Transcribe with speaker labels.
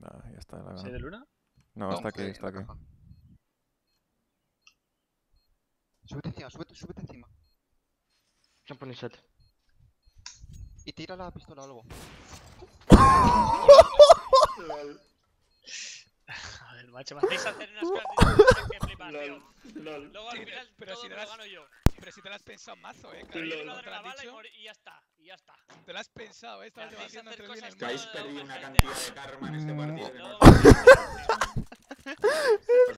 Speaker 1: Nada, ya está. La...
Speaker 2: ¿Soy de Luna?
Speaker 1: No, está aquí, está aquí.
Speaker 3: Súbete encima, súbete encima.
Speaker 4: Jump on his head.
Speaker 3: Y tira la pistola o algo.
Speaker 2: Joder, macho, me hacéis hacer unas cosas que flipas, tío. Luego al final
Speaker 5: pero
Speaker 2: todo
Speaker 5: si
Speaker 2: me
Speaker 5: te
Speaker 2: lo
Speaker 5: las-
Speaker 2: gano yo.
Speaker 5: Pero si te lo has pensado mazo,
Speaker 2: Pero
Speaker 5: claro,
Speaker 2: yo
Speaker 5: no
Speaker 2: tengo
Speaker 5: te
Speaker 2: que
Speaker 5: lo
Speaker 2: dar
Speaker 5: han
Speaker 2: la bala
Speaker 5: dicho.
Speaker 2: y ya está, y ya está.
Speaker 5: Te lo has pensado,
Speaker 2: Me
Speaker 5: esta vez te vas
Speaker 2: hacéis
Speaker 5: haciendo
Speaker 2: hacer
Speaker 5: entre bien
Speaker 2: cosas
Speaker 5: el
Speaker 6: Que habéis
Speaker 2: no,
Speaker 6: perdido
Speaker 2: no,
Speaker 6: una
Speaker 2: gente.
Speaker 6: cantidad de karma en este partido que no
Speaker 2: Luego me lo